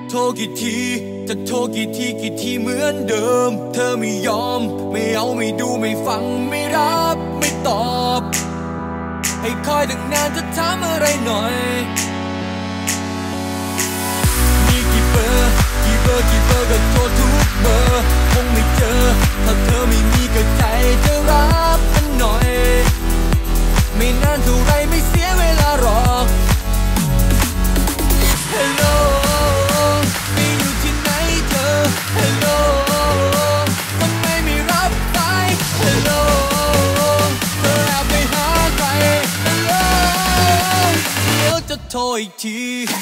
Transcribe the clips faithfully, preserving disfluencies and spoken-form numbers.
โทรกี่ทีจะโทรกี่ทีกี่ทีเหมือนเดิมเธอไม่ยอมไม่เอาไม่ดูไม่ฟังไม่รับไม่ตอบให้คอยตั้งนานจะถามอะไรหน่อยมีกี่เบอร์กี่เบอร์กี่เบอร์ก็โทรทุกเบอร์คงไม่เจอถ้าเธอไม่มีก็ใจจะรับมันหน่อยไม่นานเท่าไรไม่เสียเวลารอ Hello ไม่อยู่ที่ไหนเธอ Hello ทำไมไม่รับสาย Hello เธอแอบไปหาใคร Hello เดี๋ยวจะโทรอีกที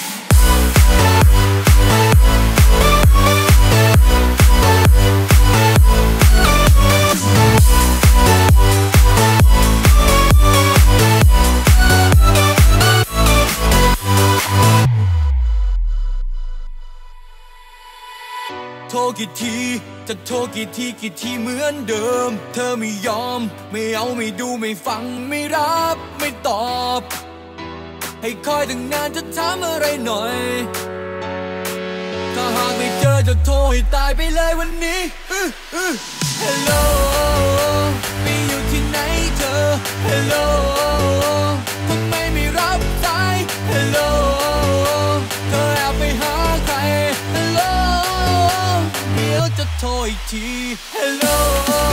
โทรกี่ทีจะโทรกี่ทีกี่ทีเหมือนเดิมเธอไม่ยอมไม่เอาไม่ดูไม่ฟังไม่รับไม่ตอบให้คอยตั้งนานจะถามอะไรหน่อยถ้าหากไม่เจอจะโทรให้ตายไปเลยวันนี้ Hello ไม่อยู่ที่ไหนเธอ Hello ทำไมไม่รับสาย Hello เธอแอบไปหาใคร Hello เดี๋ยวจะโทรอีกที Hello